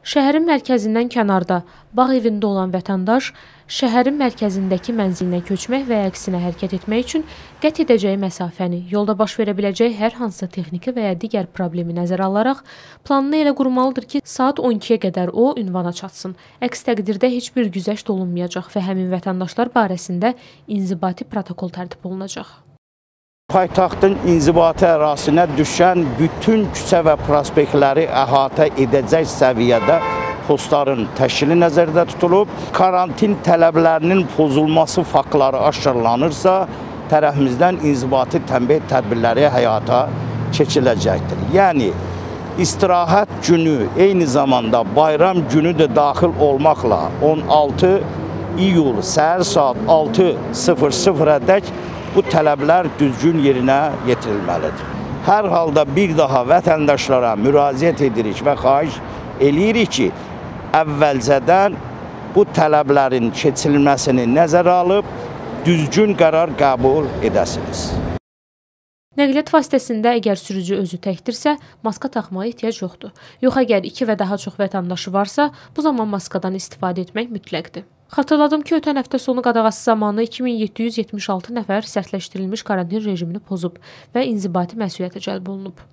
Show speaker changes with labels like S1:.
S1: Şəhərin mərkəzindən kənarda, bağ evində olan vətəndaş şəhərin mərkəzindəki mənzilinə köçmək və ya əksinə hərəkət etmək üçün qət edəcəyi məsafəni, yolda baş verə biləcəyi hər hansı texniki və ya digər problemi nəzərə alaraq planını elə qurmalıdır ki, saat 12-yə qədər o ünvana çatsın. Əks təqdirdə heç bir güzəşt olunmayacaq və həmin vətəndaşlar barəsində inzibati protokol tərtib olunacaq.
S2: Paytaxtın inzibati ərazisinə düşən bütün küçə və prospektləri əhatə edəcək səviyyədə postların təşkili nəzərdə tutulub. Karantin tələblərinin pozulması faktları aşkarlanırsa, tərəfimizdən inzibati tənbih tədbirləri həyata keçiləcəkdir. Yəni, istirahət günü, eyni zamanda bayram günü də daxil olmaqla 16 iyul səhər saat 6:00-dək bu tələblər düzgün yerinə yetirilməlidir. Hər halda bir daha vətəndaşlara müraciət edirik və xahiş eləyirik ki, əvvəlcədən bu tələblərin keçirilməsini nəzərə alıb, düzgün qərar qəbul edəsiniz.
S1: Nəqliyyat vasitəsində əgər sürücü özü təkdirsə, maska taxmağa ehtiyac yoxdur. Yox, əgər 2 və daha çox vətəndaşı varsa, bu zaman maskadan istifadə etmək mütləqdir. Xatırladım ki, ötən həftə sonu qadağası zamanı 2776 nəfər sərtləşdirilmiş karantin rejimini pozub və inzibati məsuliyyətə cəlb olunub.